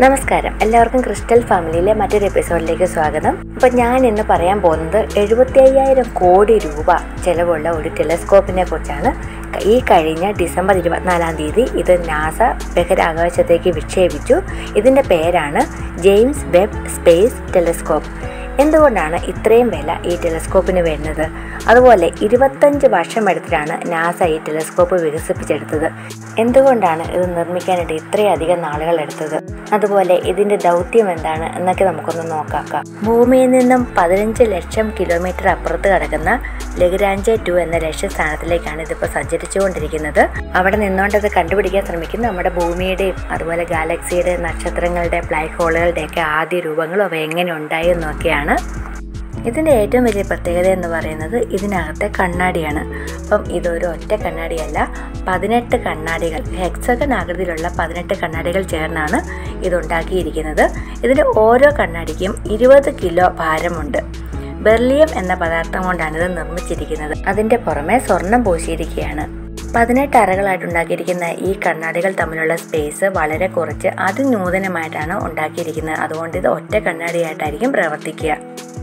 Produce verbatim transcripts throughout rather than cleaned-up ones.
നമസ്കാരം, എല്ലാവർക്കും ക്രിസ്റ്റൽ ഫാമിലിയിലെ മറ്റൊരു എപ്പിസോഡിലേക്ക് സ്വാഗതം. അപ്പം ഞാൻ ഇന്ന് പറയാൻ പോകുന്നത് എഴുപത്തി അയ്യായിരം കോടി രൂപ ചെലവുള്ള ഒരു ടെലസ്കോപ്പിനെ കുറിച്ചാണ്. ഈ കഴിഞ്ഞ ഡിസംബർ ഇരുപത്തിനാലാം തീയതി ഇത് നാസ ബഹിരാകാശത്തേക്ക് വിക്ഷേപിച്ചു. ഇതിൻ്റെ പേരാണ് ജെയിംസ് വെബ് സ്പേസ് ടെലസ്കോപ്പ്. എന്തുകൊണ്ടാണ് ഇത്രയും വില ഈ ടെലസ്കോപ്പിന് വരുന്നത്? അതുപോലെ ഇരുപത്തഞ്ച് വർഷം എടുത്തിട്ടാണ് നാസ ഈ ടെലസ്കോപ്പ് വികസിപ്പിച്ചെടുത്തത്. എന്തുകൊണ്ടാണ് ഇത് നിർമ്മിക്കാനായിട്ട് ഇത്രയധികം നാളുകൾ എടുത്തത്? അതുപോലെ ഇതിൻ്റെ ദൗത്യം എന്താണ് എന്നൊക്കെ നമുക്കൊന്ന് നോക്കാം. ഭൂമിയിൽ നിന്നും പതിനഞ്ച് ലക്ഷം കിലോമീറ്റർ അപ്പുറത്ത് കിടക്കുന്ന ലഗ്രാഞ്ച് ടു എന്ന ലക്ഷ്യസ്ഥാനത്തിലേക്കാണ് ഇതിപ്പോൾ സഞ്ചരിച്ചുകൊണ്ടിരിക്കുന്നത്. അവിടെ നിന്നുകൊണ്ടത് കണ്ടുപിടിക്കാൻ ശ്രമിക്കുന്ന നമ്മുടെ ഭൂമിയുടെയും അതുപോലെ ഗാലക്സിയുടെ, നക്ഷത്രങ്ങളുടെ, ബ്ലാക്ക് ഹോളുകളുടെയൊക്കെ ആദ്യ രൂപങ്ങളും അവ എങ്ങനെ ഉണ്ടായി എന്നൊക്കെയാണ്. ഇതിൻ്റെ ഏറ്റവും വലിയ പ്രത്യേകത എന്ന് പറയുന്നത് ഇതിനകത്തെ കണ്ണാടിയാണ്. അപ്പം ഇതൊരു ഒറ്റ കണ്ണാടിയല്ല, പതിനെട്ട് കണ്ണാടികൾ, ഹെക്സഗൺ ആകൃതിയിലുള്ള പതിനെട്ട് കണ്ണാടികൾ ചേർന്നാണ് ഇതുണ്ടാക്കിയിരിക്കുന്നത്. ഇതിൻ്റെ ഓരോ കണ്ണാടിക്കും ഇരുപത് കിലോ ഭാരമുണ്ട്. ബെർലിയം എന്ന പദാർത്ഥം കൊണ്ടാണ് ഇത് നിർമ്മിച്ചിരിക്കുന്നത്. അതിൻ്റെ പുറമെ സ്വർണം പൂശിയിരിക്കുകയാണ്. പതിനെട്ട് അറകളായിട്ട് ഉണ്ടാക്കിയിരിക്കുന്ന ഈ കണ്ണാടികൾ തമ്മിലുള്ള സ്പേസ് വളരെ കുറച്ച് അതിനൂതനമായിട്ടാണ് ഉണ്ടാക്കിയിരിക്കുന്നത്. അതുകൊണ്ട് ഇത് ഒറ്റ കണ്ണാടിയായിട്ടായിരിക്കും പ്രവർത്തിക്കുക.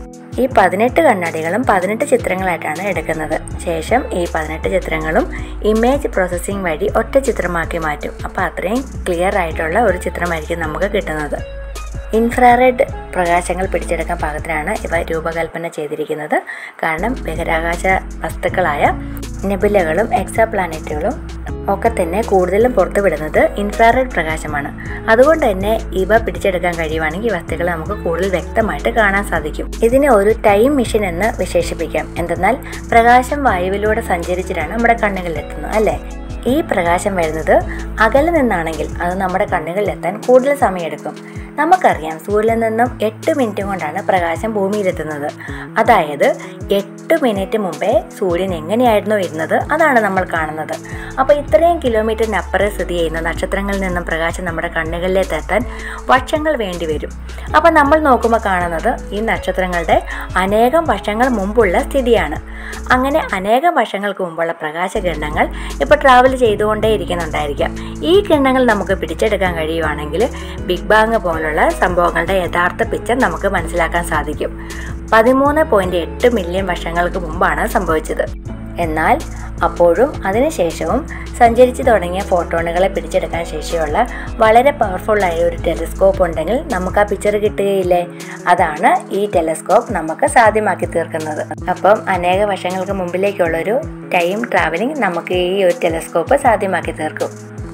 ഈ പതിനെട്ട് കണ്ണാടികളും പതിനെട്ട് ചിത്രങ്ങളായിട്ടാണ് എടുക്കുന്നത്. ശേഷം ഈ പതിനെട്ട് ചിത്രങ്ങളും ഇമേജ് പ്രോസസ്സിംഗ് വഴി ഒറ്റ ചിത്രമാക്കി മാറ്റും. അപ്പോൾ അത്രയും ക്ലിയർ ആയിട്ടുള്ള ഒരു ചിത്രമായിരിക്കും നമുക്ക് കിട്ടുന്നത്. ഇൻഫ്രാറെഡ് പ്രകാശങ്ങൾ പിടിച്ചെടുക്കാൻ പാകത്തിനാണ് ഇവ രൂപകൽപ്പന ചെയ്തിരിക്കുന്നത്. കാരണം ബഹിരാകാശ വസ്തുക്കളായ നെബുലകളും എക്സാ പ്ലാനറ്റുകളും ഒക്കെ തന്നെ കൂടുതലും പുറത്തുവിടുന്നത് ഇൻഫ്രാറെഡ് പ്രകാശമാണ്. അതുകൊണ്ട് തന്നെ ഇവ പിടിച്ചെടുക്കാൻ കഴിയുവാണെങ്കിൽ വസ്തുക്കൾ നമുക്ക് കൂടുതൽ വ്യക്തമായിട്ട് കാണാൻ സാധിക്കും. ഇതിനെ ഒരു ടൈം മെഷീൻ എന്ന് വിശേഷിപ്പിക്കാം. എന്തെന്നാൽ പ്രകാശം വായുവിലൂടെ സഞ്ചരിച്ചിട്ടാണ് നമ്മുടെ കണ്ണുകളിലെത്തുന്നത്, അല്ലേ? ഈ പ്രകാശം വരുന്നത് അകലെ നിന്നാണെങ്കിൽ അത് നമ്മുടെ കണ്ണുകളിലെത്താൻ കൂടുതൽ സമയമെടുക്കും. നമുക്കറിയാം, സൂര്യനിൽ നിന്നും എട്ട് മിനിറ്റ് കൊണ്ടാണ് പ്രകാശം ഭൂമിയിലെത്തുന്നത്. അതായത് എട്ട് മിനിറ്റ് മുമ്പേ സൂര്യൻ എങ്ങനെയായിരുന്നു ഇരുന്നത് അതാണ് നമ്മൾ കാണുന്നത്. അപ്പോൾ ഇത്രയും കിലോമീറ്ററിനപ്പുറം സ്ഥിതി ചെയ്യുന്ന നക്ഷത്രങ്ങളിൽ നിന്നും പ്രകാശം നമ്മുടെ കണ്ണുകളിലേക്ക് എത്താൻ വർഷങ്ങൾ വേണ്ടി വരും. അപ്പോൾ നമ്മൾ നോക്കുമ്പോൾ കാണുന്നത് ഈ നക്ഷത്രങ്ങളുടെ അനേകം വർഷങ്ങൾ മുമ്പുള്ള സ്ഥിതിയാണ്. അങ്ങനെ അനേകം വർഷങ്ങൾക്ക് മുമ്പുള്ള പ്രകാശകിരണങ്ങൾ ഇപ്പോൾ ട്രാവൽ ചെയ്തുകൊണ്ടേ ഇരിക്കുന്നുണ്ടായിരിക്കാം. ഈ കിരണങ്ങൾ നമുക്ക് പിടിച്ചെടുക്കാൻ കഴിയുവാണെങ്കിൽ ബിഗ് ബാങ് പോലുള്ള സംഭവങ്ങളുടെ യഥാർത്ഥ പിക്ചർ നമുക്ക് മനസ്സിലാക്കാൻ സാധിക്കും. പതിമൂന്ന് പോയിന്റ് എട്ട് മില്യൺ വർഷങ്ങൾക്ക് മുമ്പാണ് സംഭവിച്ചത്. എന്നാൽ അപ്പോഴും അതിനുശേഷവും സഞ്ചരിച്ചു തുടങ്ങിയ ഫോട്ടോണുകളെ പിടിച്ചെടുക്കാൻ ശേഷിയുള്ള വളരെ പവർഫുള്ളായ ഒരു ടെലിസ്കോപ്പ് ഉണ്ടെങ്കിൽ നമുക്ക് ആ പിക്ചർ കിട്ടുകയില്ലേ? അതാണ് ഈ ടെലിസ്കോപ്പ് നമുക്ക് സാധ്യമാക്കി തീർക്കുന്നത്. അപ്പം അനേക വർഷങ്ങൾക്ക് മുമ്പിലേക്കുള്ളൊരു ടൈം ട്രാവലിംഗ് നമുക്ക് ഈ ഒരു ടെലിസ്കോപ്പ് സാധ്യമാക്കി തീർക്കും.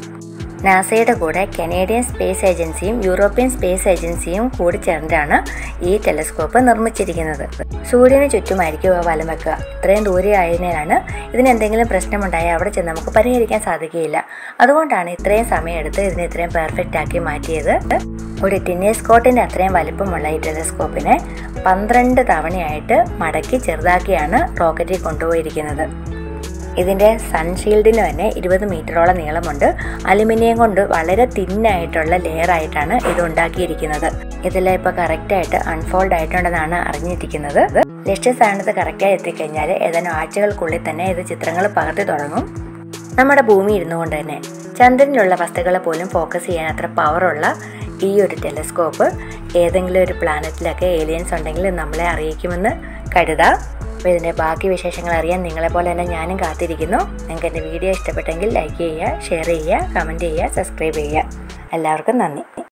നാസയുടെ കൂടെ കനേഡിയൻ സ്പേസ് ഏജൻസിയും യൂറോപ്യൻ സ്പേസ് ഏജൻസിയും കൂടി ചേർന്നിട്ടാണ് ഈ ടെലിസ്കോപ്പ് നിർമ്മിച്ചിരിക്കുന്നത്. സൂര്യന് ചുറ്റുമായിരിക്കും ഇവ വലം വെക്കുക. ഇത്രയും ദൂരെ ആയതിനാലാണ് ഇതിന് എന്തെങ്കിലും പ്രശ്നമുണ്ടായാൽ അവിടെ ചെന്ന് നമുക്ക് പരിഹരിക്കാൻ സാധിക്കുകയില്ല. അതുകൊണ്ടാണ് ഇത്രയും സമയമെടുത്ത് ഇതിനെ ഇത്രയും പെർഫെക്റ്റ് ആക്കി മാറ്റിയത്. ഒരു ടെന്നീസ് കോർട്ടിൻ്റെ അത്രയും വലിപ്പമുള്ള ഈ ടെലിസ്കോപ്പിനെ പന്ത്രണ്ട് തവണയായിട്ട് മടക്കി ചെറുതാക്കിയാണ് റോക്കറ്റിൽ കൊണ്ടുപോയിരിക്കുന്നത്. ഇതിൻ്റെ സൺഷീൽഡിന് തന്നെ ഇരുപത് മീറ്ററോളം നീളമുണ്ട്. അലുമിനിയം കൊണ്ട് വളരെ തിന്നായിട്ടുള്ള ലെയറായിട്ടാണ് ഇത് ഉണ്ടാക്കിയിരിക്കുന്നത്. ഇതെല്ലാം ഇപ്പോൾ കറക്റ്റായിട്ട് അൺഫോൾഡ് ആയിട്ടുണ്ടെന്നാണ് അറിഞ്ഞിരിക്കുന്നത്. ലക്ഷ്യസ്ഥാനത്ത് കറക്റ്റായി എത്തിക്കഴിഞ്ഞാൽ ഏതാനും ആഴ്ചകൾക്കുള്ളിൽ തന്നെ ഇത് ചിത്രങ്ങൾ പകർത്തി തുടങ്ങും. നമ്മുടെ ഭൂമി ഇരുന്നു കൊണ്ട് തന്നെ ചന്ദ്രനിലുള്ള വസ്തുക്കളെ പോലും ഫോക്കസ് ചെയ്യാൻ അത്ര പവറുള്ള ഈ ഒരു ടെലിസ്കോപ്പ് ഏതെങ്കിലും ഒരു പ്ലാനറ്റിലൊക്കെ ഏലിയൻസ് ഉണ്ടെങ്കിൽ നമ്മളെ അറിയിക്കുമെന്ന് കരുതാം. അപ്പോൾ ഇതിൻ്റെ ബാക്കി വിശേഷങ്ങൾ അറിയാൻ നിങ്ങളെപ്പോലെ തന്നെ ഞാനും കാത്തിരിക്കുന്നു. നിങ്ങൾക്ക് എൻ്റെ വീഡിയോ ഇഷ്ടപ്പെട്ടെങ്കിൽ ലൈക്ക് ചെയ്യുക, ഷെയർ ചെയ്യുക, കമൻറ്റ് ചെയ്യുക, സബ്സ്ക്രൈബ് ചെയ്യുക. എല്ലാവർക്കും നന്ദി.